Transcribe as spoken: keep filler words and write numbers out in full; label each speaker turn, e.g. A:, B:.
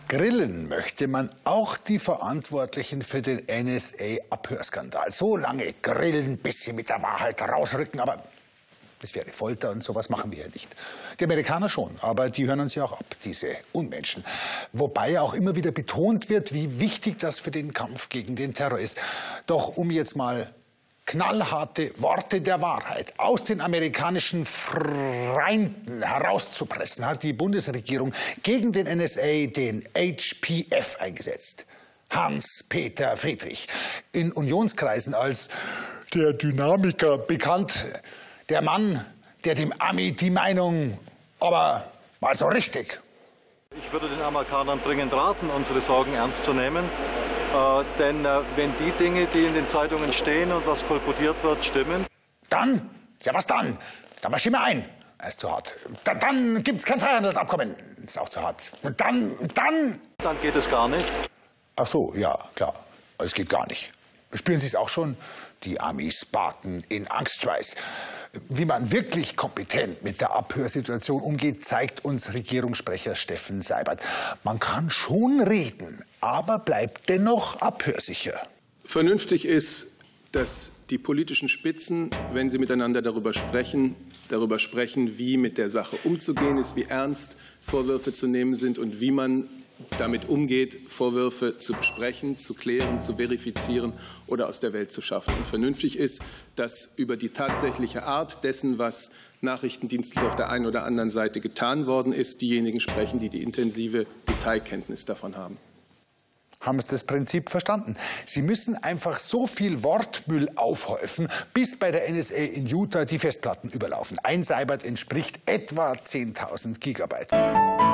A: Grillen möchte man auch die Verantwortlichen für den N S A-Abhörskandal. So lange grillen, bis sie mit der Wahrheit rausrücken, aber das wäre Folter und sowas machen wir ja nicht. Die Amerikaner schon, aber die hören uns ja auch ab, diese Unmenschen. Wobei auch immer wieder betont wird, wie wichtig das für den Kampf gegen den Terror ist. Doch um jetzt mal knallharte Worte der Wahrheit aus den amerikanischen Freunden herauszupressen, hat die Bundesregierung gegen den N S A den H P F eingesetzt. Hans-Peter Friedrich, in Unionskreisen als der Dynamiker bekannt. Der Mann, der dem Ami die Meinung aber mal so richtig.
B: Ich würde den Amerikanern dringend raten, unsere Sorgen ernst zu nehmen. Äh, denn äh, wenn die Dinge, die in den Zeitungen stehen und was kolportiert wird, stimmen...
A: Dann? Ja, was dann? Dann marschieren wir ein. Er ist zu hart. Da, dann gibt es kein Freihandelsabkommen. Ist auch zu hart. Und dann, dann...
B: Dann geht es gar nicht.
A: Ach so, ja, klar. Es geht gar nicht. Spüren Sie es auch schon? Die Amis baten in Angstschweiß. Wie man wirklich kompetent mit der Abhörsituation umgeht, zeigt uns Regierungssprecher Steffen Seibert. Man kann schon reden, aber bleibt dennoch abhörsicher.
C: Vernünftig ist, dass die politischen Spitzen, wenn sie miteinander darüber sprechen, darüber sprechen, wie mit der Sache umzugehen ist, wie ernst Vorwürfe zu nehmen sind und wie man damit umgeht, Vorwürfe zu besprechen, zu klären, zu verifizieren oder aus der Welt zu schaffen. Und vernünftig ist, dass über die tatsächliche Art dessen, was nachrichtendienstlich auf der einen oder anderen Seite getan worden ist, diejenigen sprechen, die die intensive Detailkenntnis davon haben.
A: Haben Sie das Prinzip verstanden? Sie müssen einfach so viel Wortmüll aufhäufen, bis bei der N S A in Utah die Festplatten überlaufen. Ein Seibert entspricht etwa zehntausend Gigabyte.